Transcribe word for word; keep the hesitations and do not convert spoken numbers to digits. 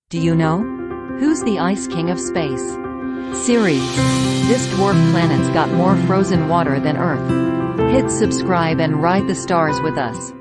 Do you know? Who's the ice king of space? Ceres. This dwarf planet's got more frozen water than Earth. Hit subscribe and ride the stars with us.